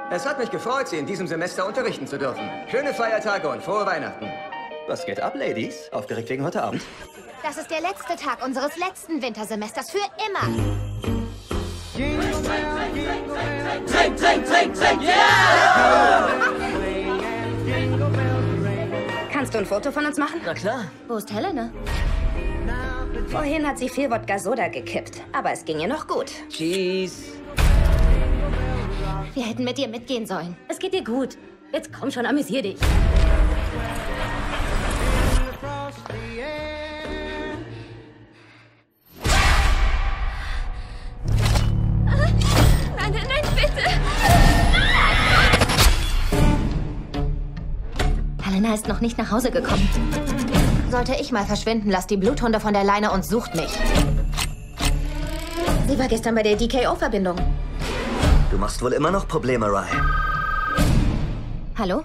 Es hat mich gefreut, Sie in diesem Semester unterrichten zu dürfen. Schöne Feiertage und frohe Weihnachten. Was geht ab, Ladies? Aufgeregt wegen heute Abend? Das ist der letzte Tag unseres letzten Wintersemesters für immer. Trink, trink, trink, trink, yeah! Kannst du ein Foto von uns machen? Na klar. Wo ist Helene? Vorhin hat sie viel Wodka Soda gekippt, aber es ging ihr noch gut. Cheese. Wir hätten mit dir mitgehen sollen. Es geht dir gut. Jetzt komm schon, amüsier dich. Nein, nein, nein, bitte! Helena ist noch nicht nach Hause gekommen. Sollte ich mal verschwinden, lasst die Bluthunde von der Leine und sucht mich. Sie war gestern bei der DKO-Verbindung. Du machst wohl immer noch Probleme, Ryan. Hallo?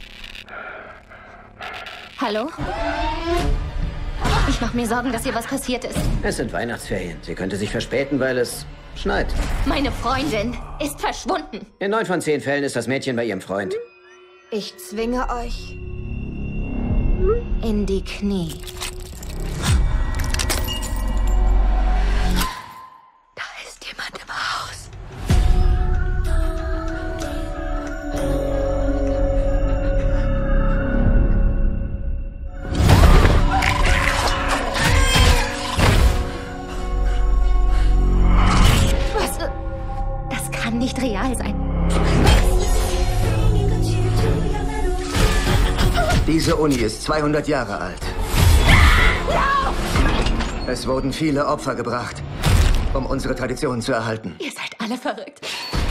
Hallo? Ich mache mir Sorgen, dass ihr was passiert ist. Es sind Weihnachtsferien. Sie könnte sich verspäten, weil es schneit. Meine Freundin ist verschwunden. In 9 von 10 Fällen ist das Mädchen bei ihrem Freund. Ich zwinge euch in die Knie. Da ist jemand im Haus. Was? Das kann nicht real sein. Diese Uni ist 200 Jahre alt. Es wurden viele Opfer gebracht, um unsere Traditionen zu erhalten. Ihr seid alle verrückt.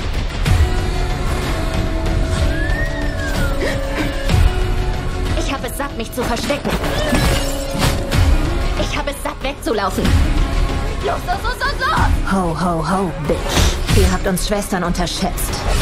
Ich habe es satt, mich zu verstecken. Ich habe es satt, wegzulaufen. Los, los, los, los, los! Ho, ho, ho, Bitch. Ihr habt uns Schwestern unterschätzt.